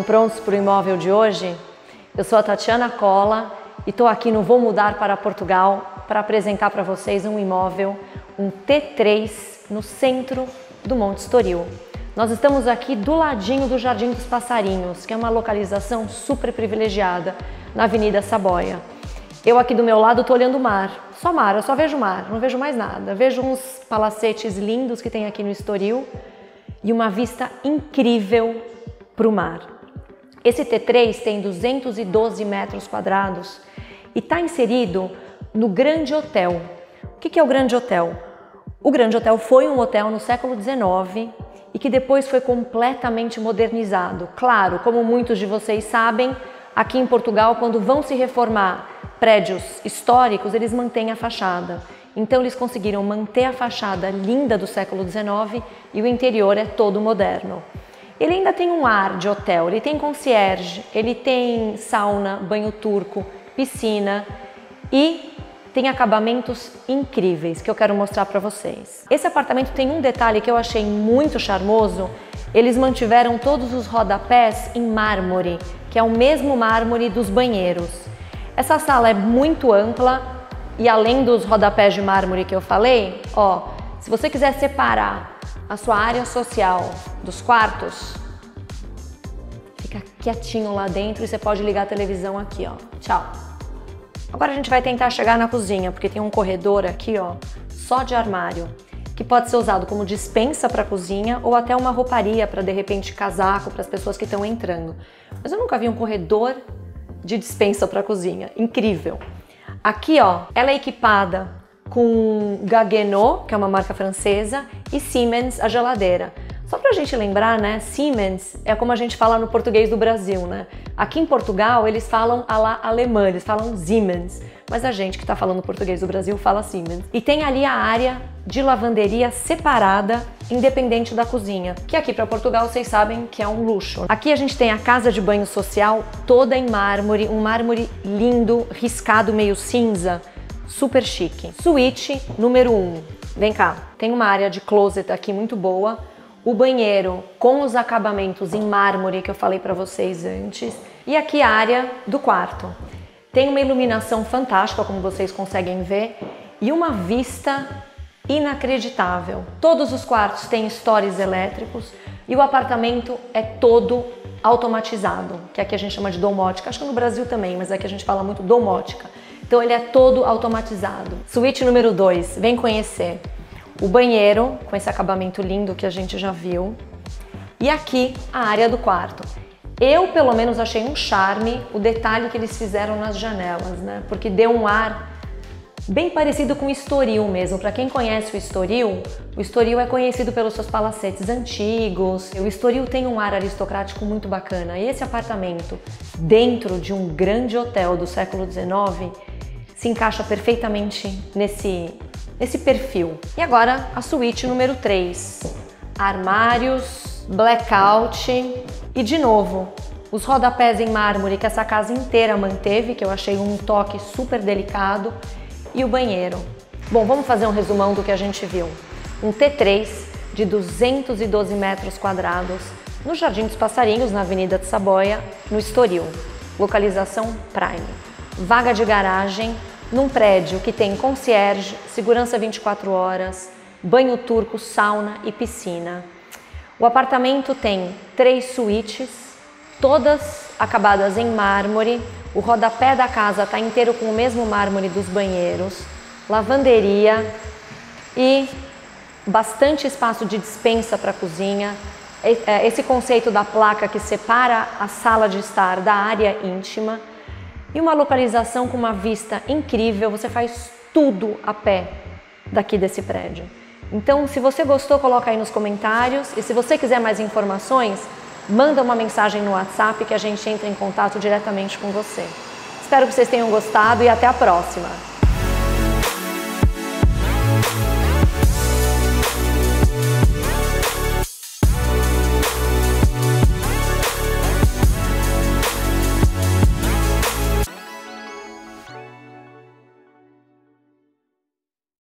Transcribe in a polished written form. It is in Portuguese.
prontos para o imóvel de hoje? Eu sou a Tatiana Cola e estou aqui no Vou Mudar para Portugal para apresentar para vocês um imóvel, um T3 no centro do Monte Estoril. Nós estamos aqui do ladinho do Jardim dos Passarinhos, que é uma localização super privilegiada na Avenida Saboia. Eu aqui do meu lado estou olhando o mar, eu só vejo mar, não vejo mais nada. Vejo uns palacetes lindos que tem aqui no Estoril e uma vista incrível para o mar. Esse T3 tem 212 metros quadrados e está inserido no Grande Hotel. O que é o Grande Hotel? O Grande Hotel foi um hotel no século XIX e que depois foi completamente modernizado. Claro, como muitos de vocês sabem, aqui em Portugal, quando vão se reformar prédios históricos, eles mantêm a fachada. Então eles conseguiram manter a fachada linda do século XIX e o interior é todo moderno. Ele ainda tem um ar de hotel, ele tem concierge, ele tem sauna, banho turco, piscina e tem acabamentos incríveis que eu quero mostrar para vocês. Esse apartamento tem um detalhe que eu achei muito charmoso. Eles mantiveram todos os rodapés em mármore, que é o mesmo mármore dos banheiros. Essa sala é muito ampla e além dos rodapés de mármore que eu falei, ó, se você quiser separar a sua área social dos quartos, fica quietinho lá dentro e você pode ligar a televisão aqui, ó. Tchau. Agora a gente vai tentar chegar na cozinha, porque tem um corredor aqui, ó, só de armário, que pode ser usado como despensa para a cozinha ou até uma rouparia para, de repente, casaco para as pessoas que estão entrando. Mas eu nunca vi um corredor de despensa para a cozinha. Incrível! Aqui, ó, ela é equipada com Gaggenau, que é uma marca francesa, e Siemens, a geladeira. Só pra gente lembrar, né, Siemens é como a gente fala no português do Brasil, né? Aqui em Portugal eles falam a la alemã, eles falam Siemens, mas a gente que tá falando português do Brasil fala Siemens. E tem ali a área de lavanderia separada, independente da cozinha, que aqui para Portugal vocês sabem que é um luxo. Aqui a gente tem a casa de banho social toda em mármore, um mármore lindo, riscado meio cinza, super chique. Suíte número 1. Vem cá, tem uma área de closet aqui muito boa. O banheiro com os acabamentos em mármore que eu falei para vocês antes. E aqui a área do quarto. Tem uma iluminação fantástica, como vocês conseguem ver, e uma vista inacreditável. Todos os quartos têm stores elétricos e o apartamento é todo automatizado, que aqui a gente chama de domótica. Acho que no Brasil também, mas aqui a gente fala muito domótica. Então ele é todo automatizado. Suíte número 2, vem conhecer. O banheiro, com esse acabamento lindo que a gente já viu. E aqui a área do quarto. Eu, pelo menos, achei um charme o detalhe que eles fizeram nas janelas, né? Porque deu um ar bem parecido com o Estoril mesmo. Para quem conhece o Estoril é conhecido pelos seus palacetes antigos. O Estoril tem um ar aristocrático muito bacana. E esse apartamento, dentro de um grande hotel do século XIX, se encaixa perfeitamente nesse perfil. E agora a suíte número 3. Armários, blackout e de novo os rodapés em mármore que essa casa inteira manteve, que eu achei um toque super delicado, e o banheiro. Bom, vamos fazer um resumão do que a gente viu. Um T3 de 212 metros quadrados no Jardim dos Passarinhos, na Avenida de Saboia, no Estoril. Localização Prime. Vaga de garagem num prédio que tem concierge, segurança 24 horas, banho turco, sauna e piscina. O apartamento tem 3 suítes, todas acabadas em mármore. O rodapé da casa está inteiro com o mesmo mármore dos banheiros, lavanderia e bastante espaço de despensa para a cozinha. Esse conceito da placa que separa a sala de estar da área íntima. E uma localização com uma vista incrível, você faz tudo a pé daqui desse prédio. Então, se você gostou, coloca aí nos comentários. E se você quiser mais informações, manda uma mensagem no WhatsApp que a gente entra em contato diretamente com você. Espero que vocês tenham gostado e até a próxima!